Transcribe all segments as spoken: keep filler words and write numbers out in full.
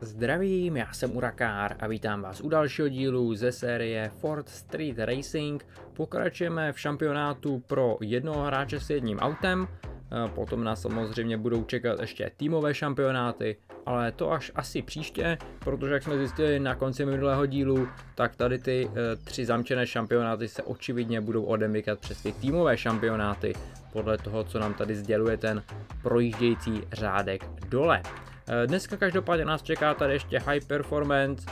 Zdravím, já jsem Urakár a vítám vás u dalšího dílu ze série Ford Street Racing. Pokračujeme v šampionátu pro jednoho hráče s jedním autem, potom nás samozřejmě budou čekat ještě týmové šampionáty, ale to až asi příště, protože jak jsme zjistili na konci minulého dílu, tak tady ty tři zamčené šampionáty se očividně budou odemykat přes ty týmové šampionáty, podle toho, co nám tady sděluje ten projíždějící řádek dole. Dneska každopádně nás čeká tady ještě High Performance,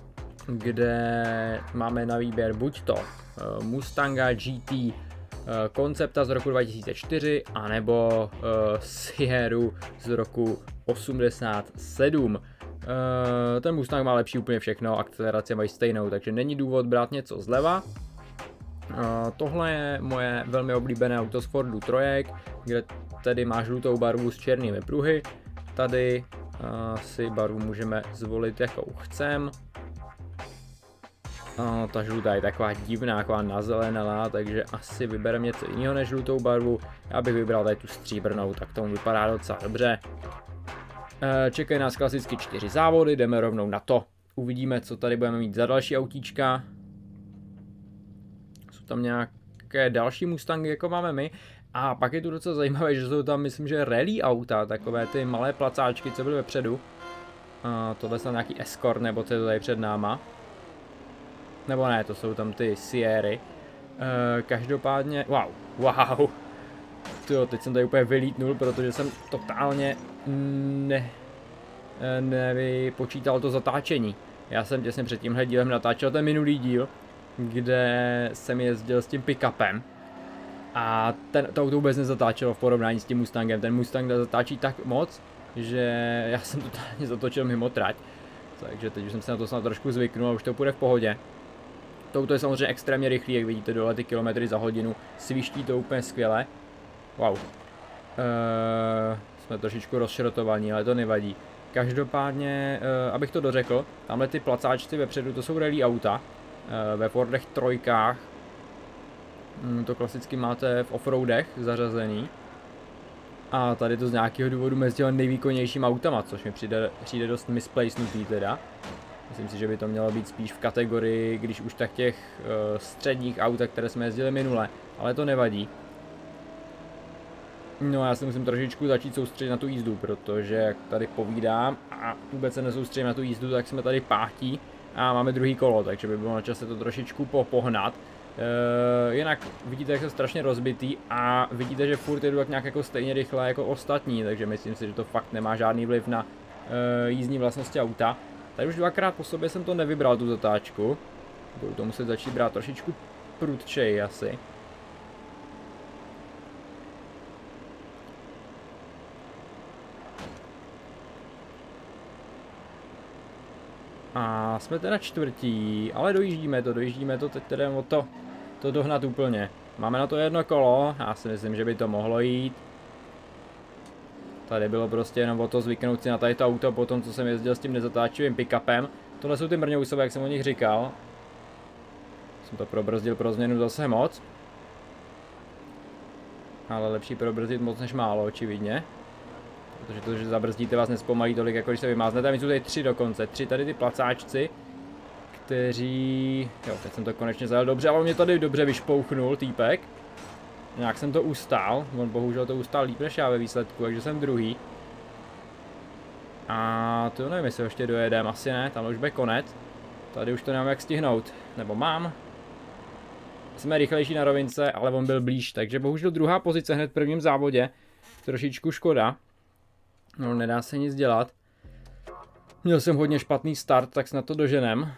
kde máme na výběr buď to Mustanga G T koncepta z roku dva tisíce čtyři, anebo Sierru z roku osmdesát sedm. Ten Mustang má lepší úplně všechno, akcelerace mají stejnou, takže není důvod brát něco zleva. Tohle je moje velmi oblíbené auto z Fordu Trojek, kde tedy má žlutou barvu s černými pruhy. Tady uh, si barvu můžeme zvolit, jakou chcem. Uh, ta žlutá je taková divná, taková nazelenalá, takže asi vybereme něco jiného než žlutou barvu. Já bych vybral tady tu stříbrnou, tak tomu vypadá docela dobře. Uh, čekají nás klasicky čtyři závody, jdeme rovnou na to. Uvidíme, co tady budeme mít za další autíčka. Jsou tam nějaké další Mustangy, jako máme my. A pak je tu docela zajímavé, že jsou tam, myslím, že rally auta, takové ty malé placáčky, co byly vepředu. A tohle jsou nějaký Escort, nebo co je to tady před náma. Nebo ne, to jsou tam ty Sierry. E, každopádně, wow, wow. Tyjo, teď jsem tady úplně vylítnul, protože jsem totálně ne, nevypočítal to zatáčení. Já jsem těsně před tímhle dílem natáčel ten minulý díl, kde jsem jezdil s tím pick-upem. A ten, to auto vůbec nezatáčelo v porovnání s tím Mustangem. Ten Mustang zatáčí tak moc, že já jsem totálně zatočil mimo trať. Takže teď už jsem se na to snad trošku zvyknul a už to půjde v pohodě. To auto je samozřejmě extrémně rychlý, jak vidíte, dole ty kilometry za hodinu. Sviští to úplně skvěle. Wow. Uh, jsme trošičku rozšrotovaní, ale to nevadí. Každopádně, uh, abych to dořekl, tamhle ty placáčci vepředu, to jsou rally auta. Uh, ve Fordech trojkách. To klasicky máte v offroadech zařazený. A tady to z nějakého důvodu mezi těmi nejvýkonnějšíma autama, což mi přijde, přijde dost misplacenutý teda. Myslím si, že by to mělo být spíš v kategorii, když už tak těch uh, středních aut, které jsme jezdili minule, ale to nevadí. No já se musím trošičku začít soustředit na tu jízdu, protože jak tady povídám a vůbec se nesoustředím na tu jízdu, tak jsme tady pátí a máme druhý kolo, takže by bylo na čase to trošičku popohnat. Uh, jinak vidíte, jak jsou strašně rozbitý a vidíte, že furt jedu tak nějak jako stejně rychle jako ostatní, takže myslím si, že to fakt nemá žádný vliv na uh, jízdní vlastnosti auta. Tady už dvakrát po sobě jsem to nevybral, tu zatáčku. Budu to muset začít brát trošičku prudčej asi. A jsme teda čtvrtí, ale dojíždíme to, dojíždíme to, teď teda o to, to dohnat úplně. Máme na to jedno kolo, já si myslím, že by to mohlo jít. Tady bylo prostě jenom o to zvyknout si na tady to auto po tom, co jsem jezdil s tím nezatáčivým pick-upem. Tohle jsou ty mrňousové, jak jsem o nich říkal. Jsem to probrzdil pro změnu zase moc. Ale lepší probrzdit moc než málo, očividně. Protože to, že zabrzdíte, vás nespomalí tolik, jako když se vymáznete. A my jsou tady tři dokonce, tři tady ty placáčci, kteří... Jo, teď jsem to konečně zajel dobře, ale mě tady dobře vyšpouchnul týpek. Nějak jsem to ustál, on bohužel to ustál líp než já ve výsledku, takže jsem druhý. A to nevím, jestli ještě dojedem, asi ne, tam už bude konec. Tady už to nemám jak stihnout, nebo mám. Jsme rychlejší na rovince, ale on byl blíž, takže bohužel druhá pozice hned v prvním závodě. Trošičku škoda. No, nedá se nic dělat. Měl jsem hodně špatný start, tak snad to doženem.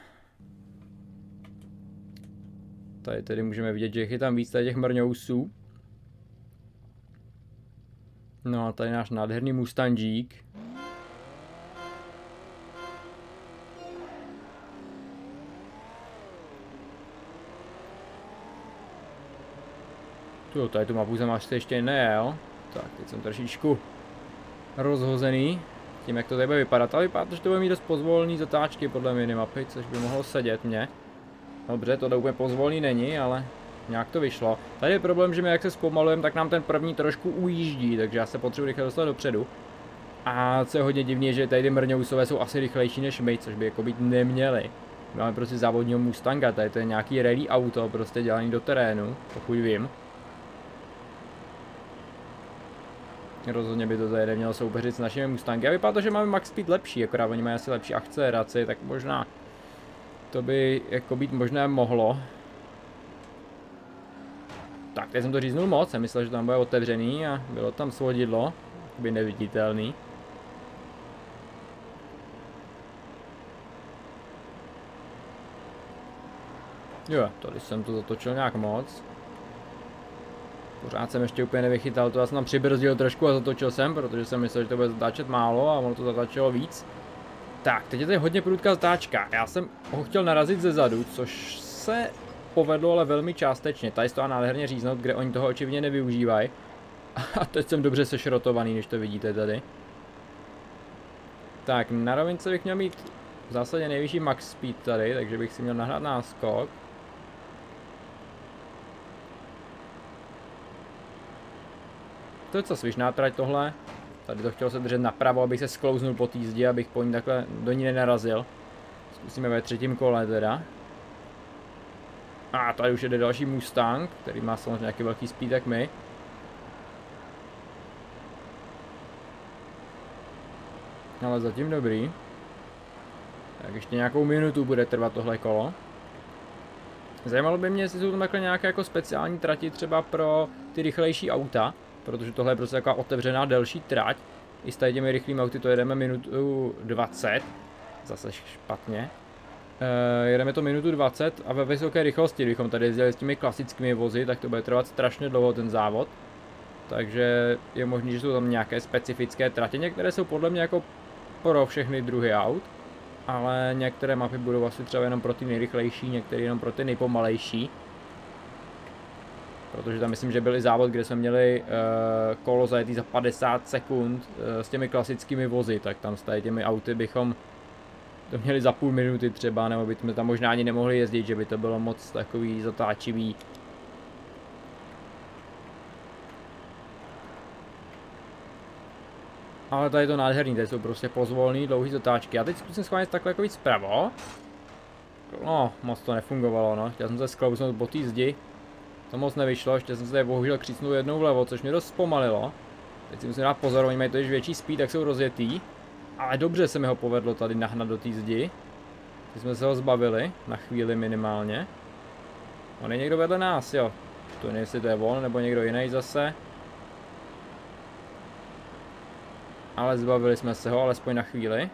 Tady tedy můžeme vidět, že je tam víc těch mrňousů. No a tady náš nádherný Mustangík. Tu, tady tu mapu jsem až ještě nejel. Tak, teď jsem trošičku rozhozený tím, jak to tady bude vypadat, ale vypadá to, že to bude mít dost pozvolný zatáčky podle minimapy, což by mohlo sedět mě. Dobře, to úplně pozvolný není, ale nějak to vyšlo. Tady je problém, že my jak se zpomalujeme, tak nám ten první trošku ujíždí, takže já se potřebuji rychle dostat dopředu. A co je hodně divný, že tady ty mrňousové jsou asi rychlejší než my, což by jako být neměli. Máme prostě závodního Mustanga, tady to je nějaký rally auto, prostě dělaný do terénu, pokud vím. Rozhodně by to tady nemělo soupeřit s našimi Mustangy. A vypadá to, že máme max speed lepší, akorát oni mají asi lepší akceleraci, tak možná to by jako být možné mohlo. Tak, teď jsem to říznul moc, jsem myslel, že tam bude otevřený a bylo tam svodidlo, by neviditelný. Jo, tady jsem to zatočil nějak moc. Pořád jsem ještě úplně nevychytal to, já jsem tam přibrzdil trošku a zatočil jsem, protože jsem myslel, že to bude zatáčet málo a ono to zatáčelo víc. Tak, teď je tady hodně prudká zatáčka. Já jsem ho chtěl narazit ze zadu, což se povedlo, ale velmi částečně. Tady se to nádherně říznout, kde oni toho očividně nevyužívají. A teď jsem dobře sešrotovaný, když to vidíte tady. Tak, na rovince bych měl mít v zásadě nejvyšší max speed tady, takže bych si měl nahrát náskok. To je co svižná trať tohle. Tady to chtělo se držet napravo, abych se sklouznul po té zdi, abych po ní takhle do ní nenarazil. Zkusíme ve třetím kole teda. A tady už jde další Mustang, který má samozřejmě nějaký velký speed jak my. Ale zatím dobrý. Tak ještě nějakou minutu bude trvat tohle kolo. Zajímalo by mě, jestli jsou tam takhle nějaké jako speciální trati třeba pro ty rychlejší auta. Protože tohle je prostě taková otevřená delší trať. I s tady těmi rychlými auty to jedeme minutu dvacet. Zase špatně. E, jedeme to minutu dvacet a ve vysoké rychlosti, kdybychom tady jezdili s těmi klasickými vozy, tak to bude trvat strašně dlouho ten závod. Takže je možné, že jsou tam nějaké specifické tratě. Některé jsou podle mě jako pro všechny druhy aut. Ale některé mapy budou asi třeba jenom pro ty nejrychlejší, některé jenom pro ty nejpomalejší. Protože tam myslím, že byl i závod, kde jsme měli uh, kolo zajetý za padesát sekund uh, s těmi klasickými vozy, tak tam s tady těmi auty bychom to měli za půl minuty třeba, nebo bychom tam možná ani nemohli jezdit, že by to bylo moc takový zatáčivý. Ale tady je to nádherný, tady jsou prostě pozvolný, dlouhý zatáčky. A teď zkusím schválně takhle jako víc zpravo. No, moc to nefungovalo, no. Chtěl jsem se sklouznout po té zdi. To moc nevyšlo, ještě jsem se tady bohužel křícnul jednou vlevo, což mě dost zpomalilo. Teď si musím dát pozor, oni mají totiž větší speed, tak jsou rozjetý. Ale dobře se mi ho povedlo tady nahnat do té zdi. Teď jsme se ho zbavili, na chvíli minimálně. On je někdo vedle nás, jo. To nevím, jestli to je on, nebo někdo jiný zase. Ale zbavili jsme se ho, alespoň na chvíli.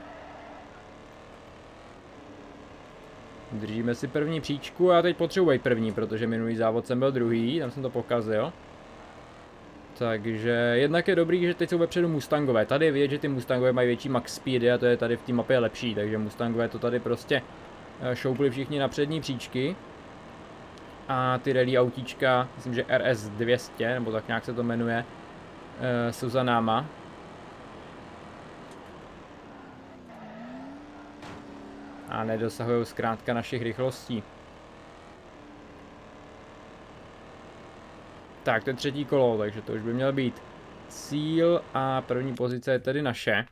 Držíme si první příčku a teď potřebuji první, protože minulý závod jsem byl druhý, tam jsem to pokazil. Takže jednak je dobrý, že teď jsou vepředu Mustangové. Tady je vidět, že ty Mustangové mají větší max speedy a to je tady v té mapě lepší, takže Mustangové to tady prostě šoupli všichni na přední příčky. A ty rally autíčka, myslím, že R S dvě stě, nebo tak nějak se to jmenuje, jsou za náma. A nedosahují zkrátka našich rychlostí. Tak, to je třetí kolo, takže to už by měl být cíl a první pozice je tedy naše.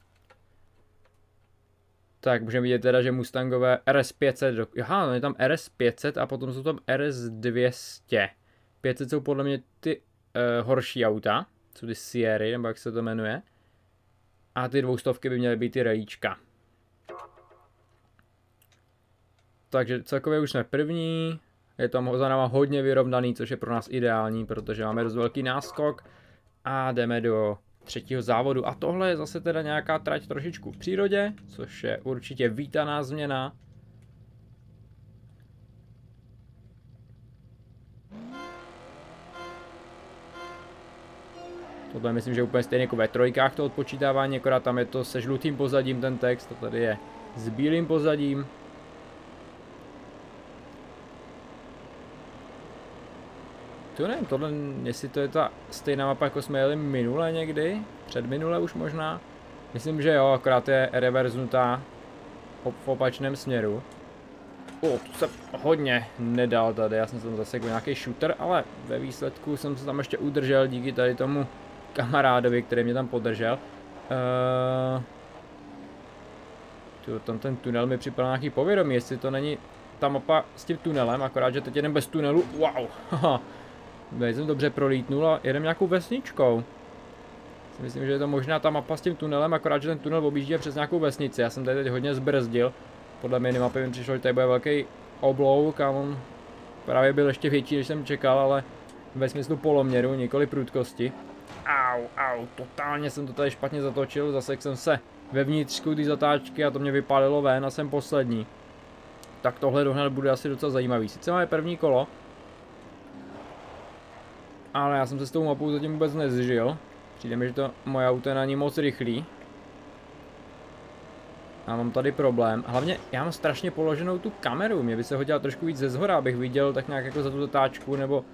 Tak, můžeme vidět teda, že Mustangové R S pět set, aha, no je tam R S pět set a potom jsou tam R S dvě stě. pět set jsou podle mě ty uh, horší auta, jsou ty Sierry, nebo jak se to jmenuje. A ty dvoustovky by měly být ty rallyčka. Takže celkově už jsme první, je tam za náma hodně vyrovnaný, což je pro nás ideální, protože máme dost velký náskok a jdeme do třetího závodu. A tohle je zase teda nějaká trať trošičku v přírodě, což je určitě vítaná změna. Tohle myslím, že úplně stejně jako ve trojkách to odpočítávání, akorát tam je to se žlutým pozadím ten text, a tady je s bílým pozadím. To nevím, tohle, jestli to je ta stejná mapa, jako jsme jeli minule někdy, předminule už možná. Myslím, že jo, akorát je reverznutá v opačném směru. O, to se hodně nedal tady, já jsem tam zase jako nějaký shooter, ale ve výsledku jsem se tam ještě udržel díky tady tomu kamarádovi, který mě tam podržel. Uh, tam ten tunel mi připadá nějaký povědomí, jestli to není ta mapa s tím tunelem, akorát, že teď jedem bez tunelu. Wow, haha. Jsem dobře prolítnul a jedem nějakou vesničkou. Myslím, že je to možná ta mapa s tím tunelem, akorát, že ten tunel objíždí přes nějakou vesnici. Já jsem tady teď hodně zbrzdil. Podle minimapy mi přišlo, že tady bude velký oblouk a on právě byl ještě větší, než jsem čekal, ale ve smyslu poloměru, nikoli prudkosti. Au, au, totálně jsem to tady špatně zatočil, zasek jsem se ve vnitřku té zatáčky a to mě vypálilo ven a jsem poslední. Tak tohle dohnat bude asi docela zajímavý. Sice máme první kolo, ale já jsem se s tou mapou zatím vůbec nezžil. Přijde mi, že to moje auto je na ní moc rychlý. A mám tady problém. Hlavně já mám strašně položenou tu kameru. Mě by se hodila trošku víc ze zhora, abych viděl tak nějak jako za tu zatáčku, nebo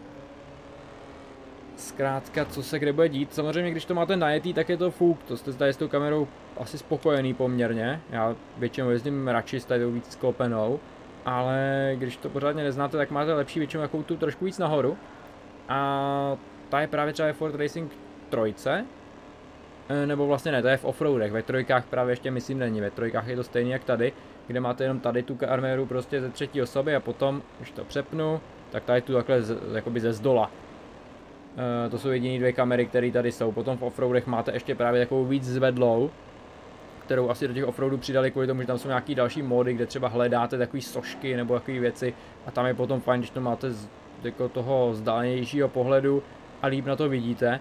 zkrátka, co se kde bude dít. Samozřejmě, když to máte najetý, tak je to fuk. To jste tady s tou kamerou asi spokojený poměrně. Já většinou jezdím radši s tady víc sklopenou. Ale když to pořádně neznáte, tak máte lepší většinou jako tu trošku víc nahoru. A ta je právě třeba Ford Racing trojce. Nebo vlastně ne, to je v offroadech, ve trojkách právě ještě myslím není, ve trojkách je to stejný jak tady, kde máte jenom tady tu kameru prostě ze třetí osoby a potom, když to přepnu, tak tady tu takhle z, jakoby ze zdola. E, to jsou jediné dvě kamery, které tady jsou, potom v offroadech máte ještě právě takovou víc zvedlou, kterou asi do těch offroadů přidali kvůli tomu, že tam jsou nějaký další módy, kde třeba hledáte takové sošky nebo takové věci a tam je potom fajn, když to máte z jako toho vzdálenějšího pohledu a líp na to vidíte.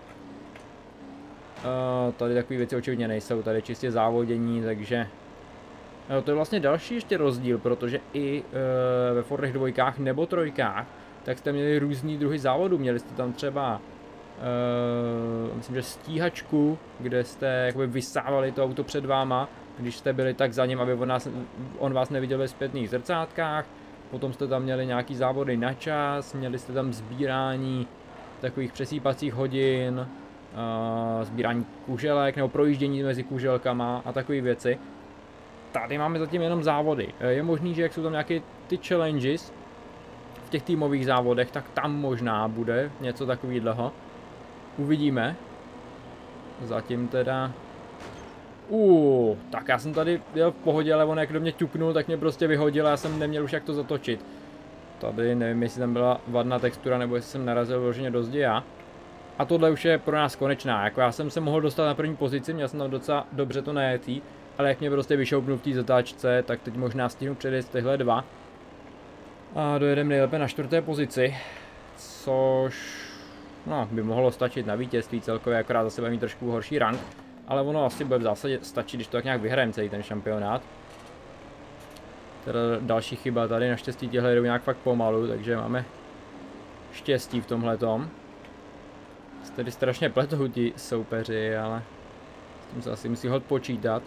Uh, tady takové věci očividně nejsou, tady čistě závodění, takže no, to je vlastně další ještě rozdíl, protože i uh, ve Fordech dvojkách nebo trojkách, tak jste měli různý druhy závodů, měli jste tam třeba uh, myslím, že stíhačku, kde jste jakoby vysávali to auto před váma, když jste byli tak za ním, aby on, nás, on vás neviděl ve zpětných zrcátkách, potom jste tam měli nějaký závody na čas, měli jste tam sbírání takových přesýpacích hodin, Uh, sbírání kuželek nebo projíždění mezi kuželkama a takové věci. Tady máme zatím jenom závody. Je možný, že jak jsou tam nějaké ty challenges v těch týmových závodech, tak tam možná bude něco takového. Uvidíme. Zatím teda... Uh, tak já jsem tady jel v pohodě, ale on jak do mě ťuknul, tak mě prostě vyhodil a já jsem neměl už jak to zatočit. Tady nevím, jestli tam byla vadná textura, nebo jestli jsem narazil vloženě do zdi já. A tohle už je pro nás konečná, jako já jsem se mohl dostat na první pozici, měl jsem tam docela dobře to najetý, ale jak mě prostě vyšoupnul v té zatáčce, tak teď možná stihnu předjet tyhle dva. A dojedeme nejlépe na čtvrté pozici, což no, by mohlo stačit na vítězství celkově, akorát zase bude mít trošku horší rank, ale ono asi bude v zásadě stačit, když to tak nějak vyhrajeme celý ten šampionát. Teda další chyba tady, naštěstí těhle jdou nějak fakt pomalu, takže máme štěstí v tomhletom. Tady strašně pletou ti soupeři, ale s tím se asi musí hod počítat.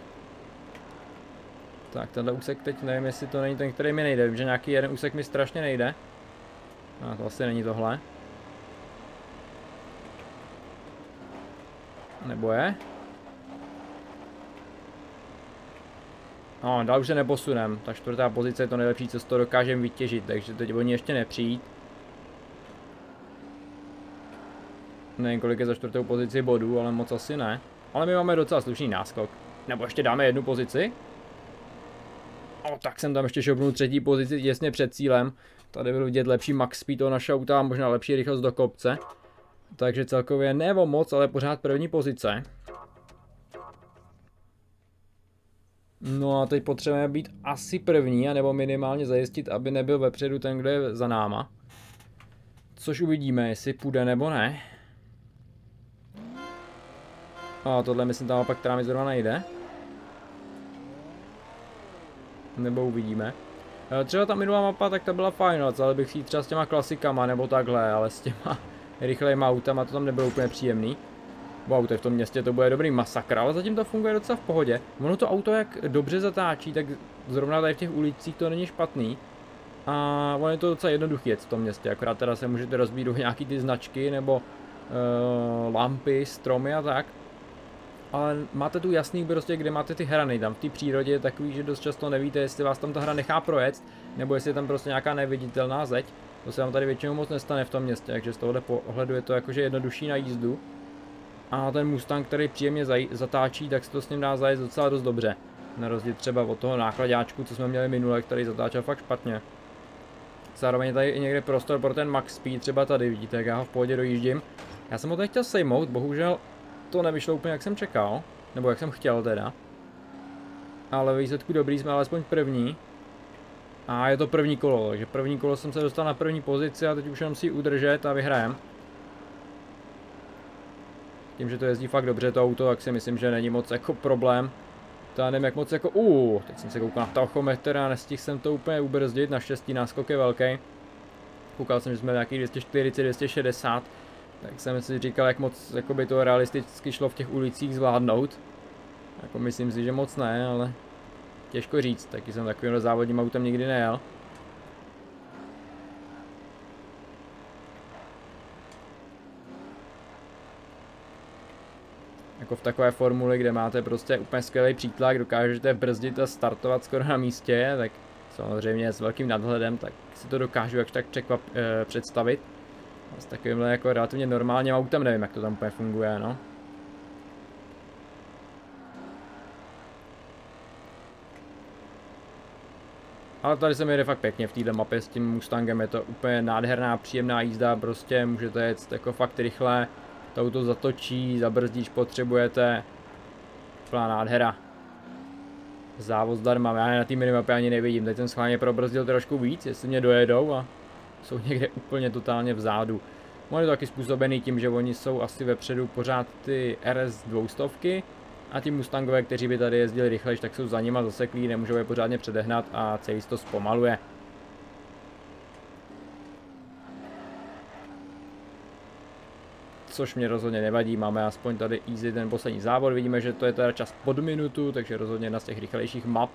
Tak, tenhle úsek teď nevím, jestli to není ten, který mi nejde. Vím, že nějaký jeden úsek mi strašně nejde. A to asi není tohle. Nebo je? No, dál už se neposunem. Ta čtvrtá pozice je to nejlepší, co z toho dokážeme vytěžit, takže teď oni ještě nepřijít. Nevím, kolik je za čtvrtou pozici bodů, ale moc asi ne. Ale my máme docela slušný náskok. Nebo ještě dáme jednu pozici? O, tak jsem tam ještě šoupnul třetí pozici těsně před cílem. Tady byl vidět lepší max speed toho našeho auta a možná lepší rychlost do kopce. Takže celkově ne o moc, ale pořád první pozice. No a teď potřebujeme být asi první, anebo minimálně zajistit, aby nebyl vepředu ten, kdo je za náma. Což uvidíme, jestli půjde nebo ne. A tohle myslím tam opak, která mi zrovna nejde. Nebo uvidíme. Třeba ta minulá mapa, tak ta byla fajn, ale bych si třeba s těma klasikama nebo takhle, ale s těma rychlejma autama to tam nebylo úplně příjemný. Wow, to v tom městě to bude dobrý masakr, ale zatím to funguje docela v pohodě. Ono to auto jak dobře zatáčí, tak zrovna tady v těch ulicích to není špatný. A ono je to docela jednoduchý jet v tom městě, akorát teda se můžete rozbít do nějaký ty značky nebo uh, lampy, stromy a tak. Ale máte tu jasný prostě, kde máte ty hrany, tam v té přírodě je takový, že dost často nevíte, jestli vás tam ta hra nechá projet, nebo jestli je tam prostě nějaká neviditelná zeď. To se vám tady většinou moc nestane v tom městě, takže z tohohle pohledu je to jakože jednodušší na jízdu. A ten Mustang, který příjemně zatáčí, tak se to s ním dá zajet docela dost dobře. Na rozdíl třeba od toho nákladáčku, co jsme měli minule, který zatáčel fakt špatně. Zároveň je tady i někde prostor pro ten max speed, třeba tady vidíte, jak já ho v pohodě dojíždím. Já jsem ho tady chtěl sejmout, bohužel to nevyšlo úplně jak jsem čekal, nebo jak jsem chtěl teda. Ale ve výsledku dobrý, jsme alespoň první. A je to první kolo, takže první kolo jsem se dostal na první pozici a teď už jenom si ji udržet a vyhrajem. Tím, že to jezdí fakt dobře to auto, tak si myslím, že není moc jako problém. To já nevím jak moc jako uuu, teď jsem se koukal na tachometr a nestihl jsem to úplně ubrzdit, naštěstí náskok je velký. Koukal jsem, že jsme nějaký dvě stě čtyřicet, dvě stě šedesát, tak jsem si říkal, jak moc jako by to realisticky šlo v těch ulicích zvládnout. Jako myslím si, že moc ne, ale těžko říct, taky jsem takovým závodním autem nikdy nejel. Jako v takové formuli, kde máte prostě úplně skvělý přítlak, dokážete brzdit a startovat skoro na místě, tak samozřejmě s velkým nadhledem, tak si to dokážu jakž tak překvap, eh, představit. A s takovýmhle jako relativně normálním autem nevím, jak to tam úplně funguje, no. Ale tady se mi jede fakt pěkně v této mapě s tím Mustangem, je to úplně nádherná, příjemná jízda, prostě můžete jet jako fakt rychle. To auto zatočí, zabrzdíš, potřebujete. Plná nádhera. Závod zdarma, já na té minimapě ani nevidím, teď jsem schválně probrzdil trošku víc, jestli mě dojedou a jsou někde úplně totálně vzadu. On je to taky způsobený tím, že oni jsou asi vepředu pořád ty R S dvě stě a ti Mustangové, kteří by tady jezdili rychlejš, tak jsou za nima zaseklí, nemůžou je pořádně předehnat a celý to zpomaluje. Což mě rozhodně nevadí, máme aspoň tady easy ten poslední závod, vidíme, že to je teda čas pod minutu, takže rozhodně jedna z těch rychlejších map.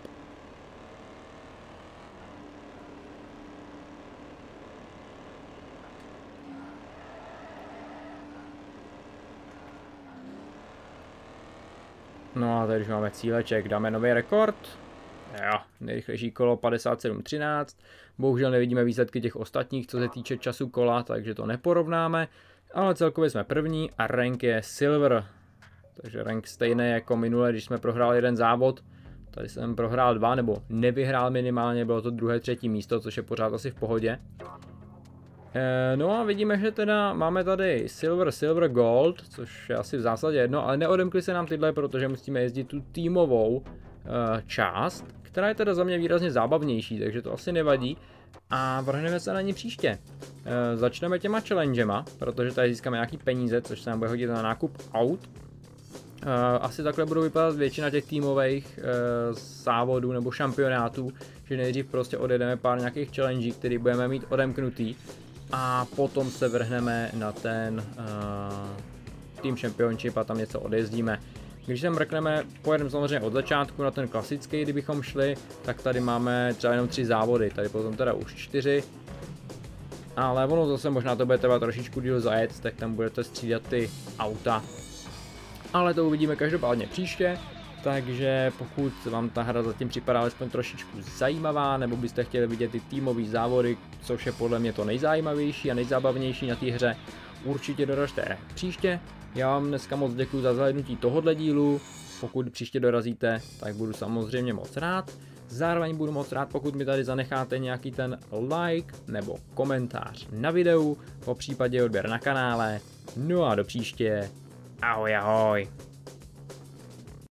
No a tady už máme cíleček, dáme nový rekord. Jo, nejrychlejší kolo padesát sedm třináct. Bohužel nevidíme výsledky těch ostatních, co se týče času kola, takže to neporovnáme. Ale celkově jsme první a rank je silver. Takže rank stejný jako minule, když jsme prohráli jeden závod. Tady jsem prohrál dva, nebo nevyhrál minimálně, bylo to druhé, třetí místo, což je pořád asi v pohodě. E, no a vidíme, že teda máme tady silver, silver, gold, což je asi v zásadě jedno, ale neodemkli se nám tyhle, protože musíme jezdit tu týmovou e, část, která je teda za mě výrazně zábavnější, takže to asi nevadí. A vrhneme se na ní příště. E, začneme těma challengema, protože tady získáme nějaký peníze, což se nám bude hodit na nákup aut. E, asi takhle budou vypadat většina těch týmových e, závodů nebo šampionátů, že nejdřív prostě odjedeme pár nějakých challengí, které budeme mít odemknutý a potom se vrhneme na ten e, Team Championship a tam něco odjezdíme. Když se mrkneme, pojedeme samozřejmě od začátku na ten klasický, kdybychom šli, tak tady máme třeba jenom tři závody, tady potom teda už čtyři. Ale ono zase možná to bude trvat trošičku díl zajet, tak tam budete střídat ty auta. Ale to uvidíme každopádně příště, takže pokud vám ta hra zatím připadá alespoň trošičku zajímavá, nebo byste chtěli vidět ty týmové závody, což je podle mě to nejzajímavější a nejzábavnější na té hře, určitě doražte příště. Já vám dneska moc děkuji za zhlédnutí tohohle dílu, pokud příště dorazíte, tak budu samozřejmě moc rád. Zároveň budu moc rád, pokud mi tady zanecháte nějaký ten like nebo komentář na videu, po případě odběr na kanále. No a do příště, ahoj ahoj.